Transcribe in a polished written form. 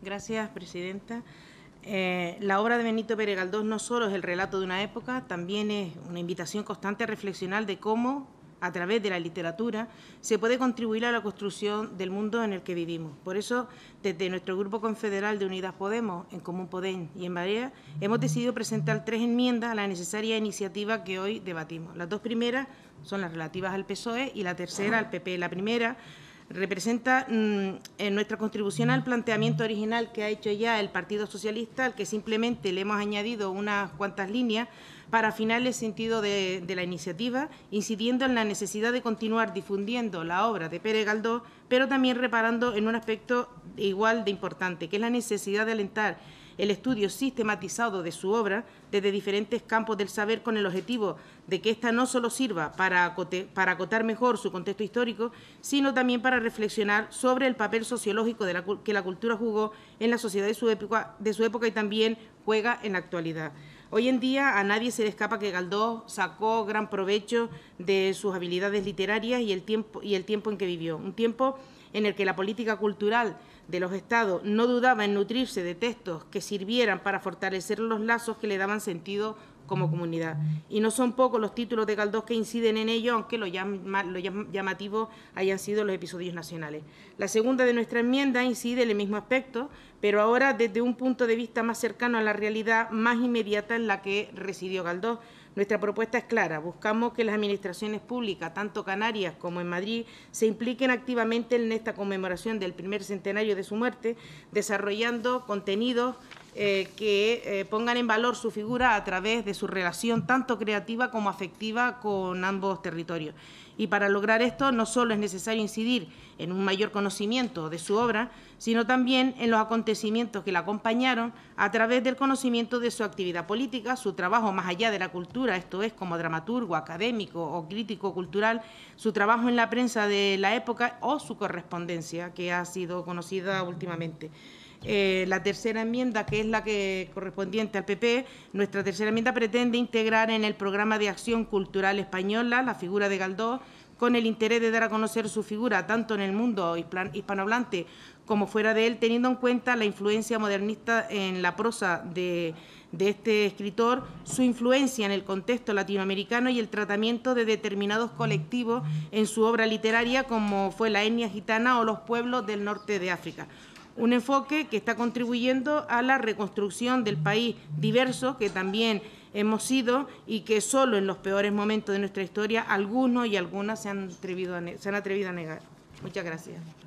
Gracias, presidenta. La obra de Benito Pérez Galdós no solo es el relato de una época, también es una invitación constante a reflexionar de cómo, a través de la literatura, se puede contribuir a la construcción del mundo en el que vivimos. Por eso, desde nuestro Grupo Confederal de Unidas Podemos, en Común Podem y en Marea, hemos decidido presentar 3 enmiendas a la necesaria iniciativa que hoy debatimos. Las 2 primeras son las relativas al PSOE y la tercera al PP. La primera representa nuestra contribución al planteamiento original que ha hecho ya el Partido Socialista, al que simplemente le hemos añadido unas cuantas líneas para afinar el sentido de la iniciativa, incidiendo en la necesidad de continuar difundiendo la obra de Pérez Galdós, pero también reparando en un aspecto igual de importante, que es la necesidad de alentar el estudio sistematizado de su obra desde diferentes campos del saber, con el objetivo de que ésta no solo sirva para acotar mejor su contexto histórico, sino también para reflexionar sobre el papel sociológico que la cultura jugó en la sociedad de su época y también juega en la actualidad. Hoy en día a nadie se le escapa que Galdós sacó gran provecho de sus habilidades literarias y el tiempo en que vivió, un tiempo en el que la política cultural de los Estados no dudaba en nutrirse de textos que sirvieran para fortalecer los lazos que le daban sentido como comunidad. Y no son pocos los títulos de Galdós que inciden en ello, aunque lo llamativo hayan sido los episodios nacionales. La segunda de nuestra enmienda incide en el mismo aspecto, pero ahora desde un punto de vista más cercano a la realidad más inmediata en la que residió Galdós. Nuestra propuesta es clara: buscamos que las administraciones públicas, tanto canarias como en Madrid, se impliquen activamente en esta conmemoración del primer centenario de su muerte, desarrollando contenidos que pongan en valor su figura a través de su relación tanto creativa como afectiva con ambos territorios. Y para lograr esto no solo es necesario incidir en un mayor conocimiento de su obra, sino también en los acontecimientos que la acompañaron a través del conocimiento de su actividad política, su trabajo más allá de la cultura, esto es, como dramaturgo, académico o crítico cultural, su trabajo en la prensa de la época o su correspondencia, que ha sido conocida últimamente. La tercera enmienda, que es la que correspondiente al PP, nuestra tercera enmienda pretende integrar en el programa de acción cultural española la figura de Galdós, con el interés de dar a conocer su figura tanto en el mundo hispanohablante como fuera de él, teniendo en cuenta la influencia modernista en la prosa de este escritor, su influencia en el contexto latinoamericano y el tratamiento de determinados colectivos en su obra literaria, como fue la etnia gitana o los pueblos del norte de África. Un enfoque que está contribuyendo a la reconstrucción del país diverso que también hemos sido y que solo en los peores momentos de nuestra historia algunos y algunas se han atrevido a negar. Muchas gracias.